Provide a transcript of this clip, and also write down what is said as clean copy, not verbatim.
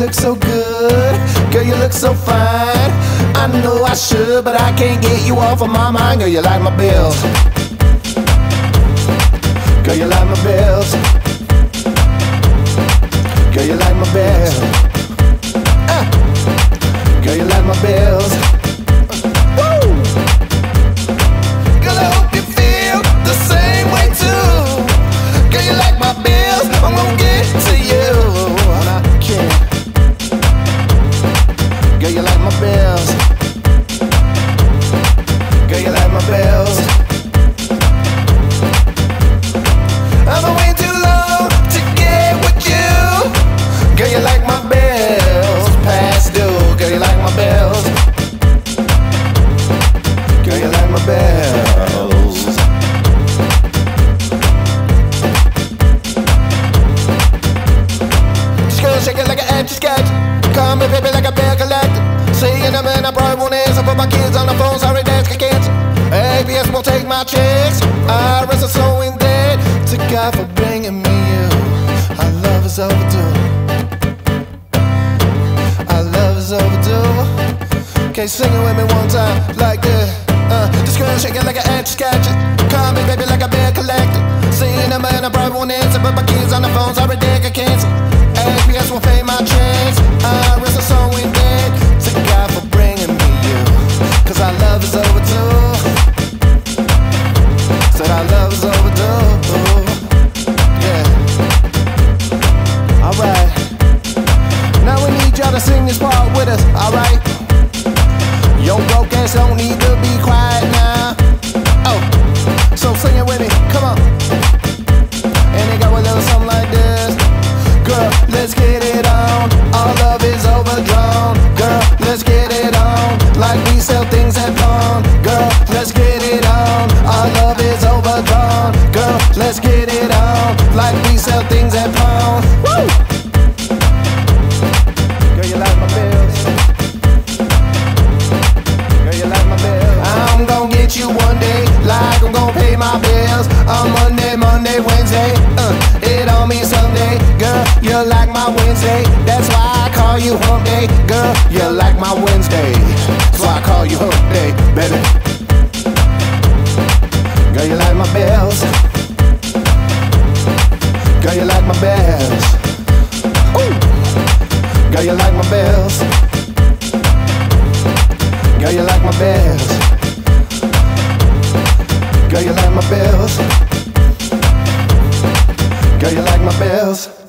look so good. Girl, you look so fine. I know I should, but I can't get you off of my mind. Girl, you like my bills. Girl, you like my bills. Girl, you like my bills. Girl, you like my bills. Woo! Girl, I hope you feel the same way too. Girl, you like my bills. I'm gonna get to you. And I can't. Girl, you like my bills. Girl, you like my bills. I've been waiting too long to get with you. Girl, you like my bills past due. Girl, you like my bills. Girl, you like my bills. Just gonna shake it like an empty sketch. Call me baby like a bill collector. Saying I'm in, I probably won't answer. Put my kids on the phone, sorry dad's got cancer. ABS won't take my checks. IRS is so in debt. To God for bringing me you. Our love is overdue. Our love is overdue. Okay, sing it with me one time like this. This girl shake it like an anti-sketcher. Call me baby like a bill collector. Saying I'm in, I probably won't answer. But my kids on the phone, sorry dad got cancer. ABS won't pay my checks. IRS is so in debt. To God for bringing me you. Cause our love is overdue. Said our love is overdue. Yeah. Alright. Now we need y'all to sing this part with us, alright? Your broke ass don't need to be quiet now. Oh, so sing it with me, come on. And it go a little something like this. Girl, let's get it on. Our love is overdrawn. Girl, let's get it on. Like we sell things at pawn. Girl, let's get it on. Our love is overdrawn. Girl, let's get it on. Like we sell things at pawn. Woo! Girl, you like my bills. Girl, you like my bills. I'm gonna get you one day, like I'm gonna pay my bills. On Monday, Wednesday, it on me Sunday. Girl, you like my Wednesday, that's why I call you hump day. Girl, you like my Wednesday, so I call you hump day, baby. Girl, you like my bills. Girl, you like my bills. Ooh. Girl, you like my bills. Girl, you like my bills. Girl, you like my bills. Girl, you like my bills.